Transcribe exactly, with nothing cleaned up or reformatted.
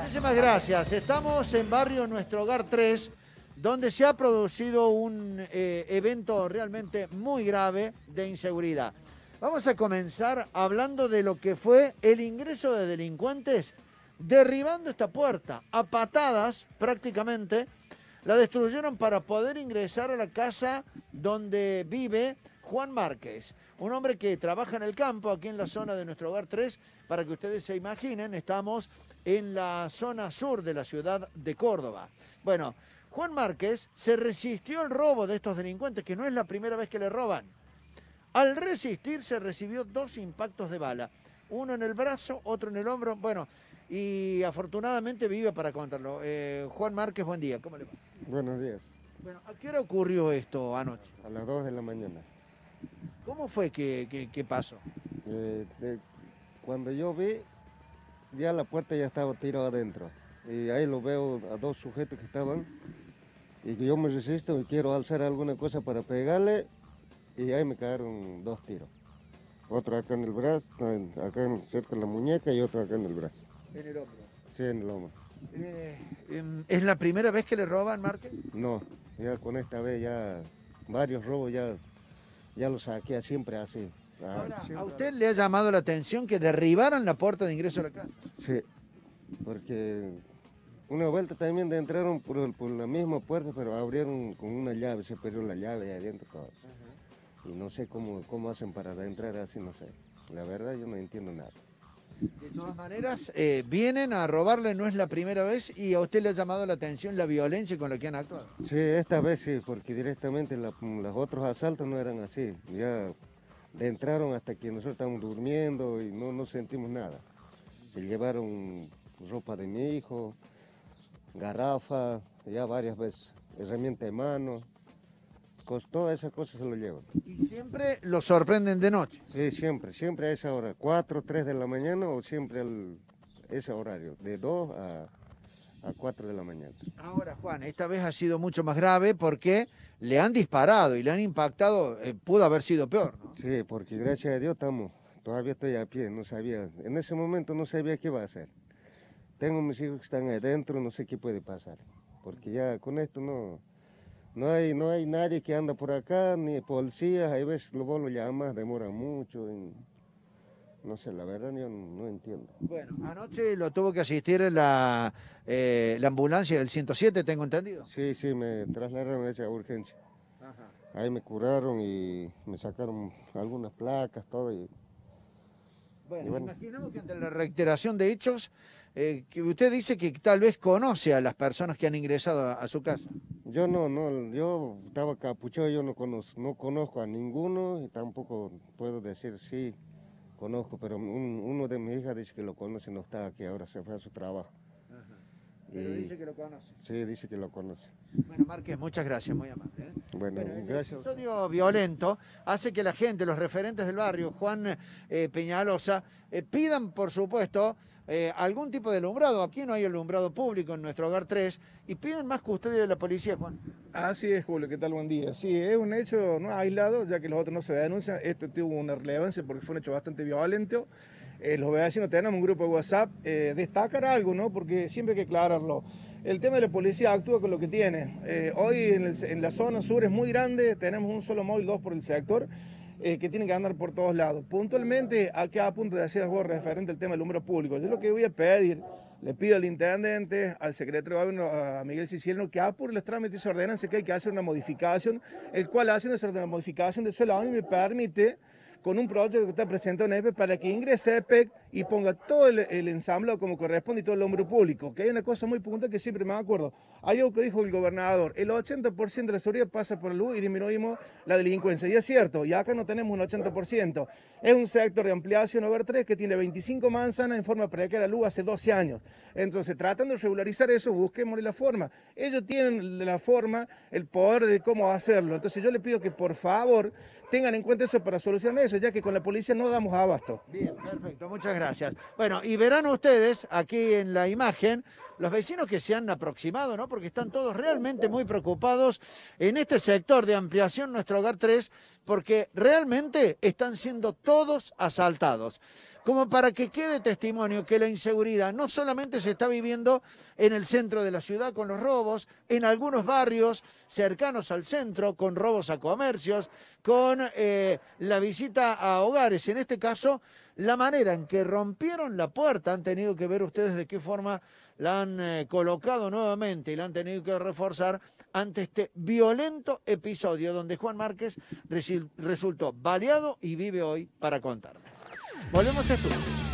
Muchísimas gracias. Estamos en barrio Nuestro Hogar tres, donde se ha producido un eh, evento realmente muy grave de inseguridad. Vamos a comenzar hablando de lo que fue el ingreso de delincuentes derribando esta puerta. A patadas, prácticamente, la destruyeron para poder ingresar a la casa donde vive Juan Márquez, un hombre que trabaja en el campo, aquí en la zona de Nuestro Hogar tres. Para que ustedes se imaginen, estamos en la zona sur de la ciudad de Córdoba. Bueno, Juan Márquez se resistió al robo de estos delincuentes, que no es la primera vez que le roban. Al resistirse recibió dos impactos de bala, uno en el brazo, otro en el hombro, bueno, y afortunadamente vive para contarlo. Eh, Juan Márquez, buen día, ¿cómo le va? Buenos días. Bueno, ¿a qué hora ocurrió esto anoche? A las dos de la mañana. ¿Cómo fue que, que, que pasó? Eh, de, cuando yo vi, ya la puerta ya estaba tirada adentro. Y ahí lo veo a dos sujetos que estaban, y que yo me resisto y quiero alzar alguna cosa para pegarle, y ahí me cayeron dos tiros. Otro acá en el brazo, acá cerca de la muñeca, y otro acá en el brazo. En el hombro. Sí, en el hombro. Eh, ¿Es la primera vez que le roban, Márquez? No, ya con esta vez ya varios robos ya, ya los saqué siempre así. Ahora, siempre. ¿a usted le ha llamado la atención que derribaran la puerta de ingreso a la casa? Sí, porque una vuelta también de entraron por, el, por la misma puerta, pero abrieron con una llave, se perdió la llave ahí adentro. Todo. Uh-huh. Y no sé cómo, cómo hacen para entrar así, no sé. La verdad yo no entiendo nada. De todas maneras, eh, vienen a robarle, no es la primera vez, y a usted le ha llamado la atención la violencia con la que han actuado. Sí, esta vez sí, porque directamente la, los otros asaltos no eran así. Ya entraron hasta que nosotros estábamos durmiendo y no, no sentimos nada. Se llevaron ropa de mi hijo, garrafa, ya varias veces, herramienta de mano. Todas esas cosas se lo llevan. ¿Y siempre lo sorprenden de noche? Sí, siempre, siempre a esa hora, cuatro, tres de la mañana o siempre al ese horario, de dos a, a cuatro de la mañana. Ahora, Juan, esta vez ha sido mucho más grave porque le han disparado y le han impactado, eh, pudo haber sido peor, ¿no? Sí, porque gracias a Dios estamos, todavía estoy a pie, no sabía, en ese momento no sabía qué iba a hacer. Tengo mis hijos que están adentro, no sé qué puede pasar, porque ya con esto no... No hay, no hay nadie que anda por acá, ni policías, hay veces vos lo llamas, demora mucho, y no sé, la verdad yo no, no entiendo. Bueno, anoche lo tuvo que asistir la, eh, la ambulancia del ciento siete, tengo entendido. Sí, sí, me trasladaron a esa urgencia. Ajá. Ahí me curaron y me sacaron algunas placas, todo. Y, bueno, y bueno, imaginamos que ante la reiteración de hechos, eh, que usted dice que tal vez conoce a las personas que han ingresado a, a su casa. Yo no, no, yo estaba capuchado, yo no conozco, no conozco a ninguno y tampoco puedo decir sí, conozco, pero un, uno de mis hijas dice que lo conoce, no está aquí, ahora se fue a su trabajo. Ajá. Pero y, dice que lo conoce. Sí, dice que lo conoce. Bueno, Márquez, muchas gracias, muy amable. ¿eh? Bueno, bueno, gracias. El episodio violento hace que la gente, los referentes del barrio, Juan eh, Peñalosa, eh, pidan, por supuesto, eh, algún tipo de alumbrado. Aquí no hay alumbrado público en Nuestro Hogar tres y piden más custodia de la policía, Juan. Así es, Julio, ¿qué tal? Buen día. Sí, es un hecho no aislado, ya que los otros no se denuncian. Esto tuvo una relevancia porque fue un hecho bastante violento. Eh, los vecinos tenemos un grupo de WhatsApp. Eh, destacar algo, ¿no? Porque siempre hay que aclararlo. El tema de la policía actúa con lo que tiene. Eh, hoy en, el, en la zona sur es muy grande, tenemos un solo móvil, dos por el sector, eh, que tienen que andar por todos lados. Puntualmente, acá a punto de hacer algo referente al tema del número público. Yo lo que voy a pedir, le pido al intendente, al secretario de gobierno, a Miguel Siciliano, que apure los trámites y se ordenanse que hay que hacer una modificación, el cual haciendo esa modificación de suelo a mí me permite, con un proyecto que está presentado en E P E, para que ingrese E P E C y ponga todo el, el ensamblado como corresponde y todo el hombro público. Que hay una cosa muy puntual que siempre me acuerdo. Hay algo que dijo el gobernador, el ochenta por ciento de la seguridad pasa por la luz y disminuimos la delincuencia. Y es cierto, y acá no tenemos un ochenta por ciento. Es un sector de ampliación over tres que tiene veinticinco manzanas en forma precaria luz hace doce años. Entonces, tratando de regularizar eso, busquémosle la forma. Ellos tienen la forma, el poder de cómo hacerlo. Entonces, yo le pido que por favor tengan en cuenta eso para solucionar eso, ya que con la policía no damos abasto. Bien, perfecto, muchas gracias. Bueno, y verán ustedes aquí en la imagen los vecinos que se han aproximado, ¿no? Porque están todos realmente muy preocupados en este sector de ampliación Nuestro Hogar tres, porque realmente están siendo todos asaltados. como para que quede testimonio que la inseguridad no solamente se está viviendo en el centro de la ciudad con los robos, en algunos barrios cercanos al centro con robos a comercios, con eh, la visita a hogares. En este caso, la manera en que rompieron la puerta, han tenido que ver ustedes de qué forma la han eh, colocado nuevamente y la han tenido que reforzar ante este violento episodio donde Juan Márquez resultó baleado y vive hoy para contarme. Volvemos a estudio.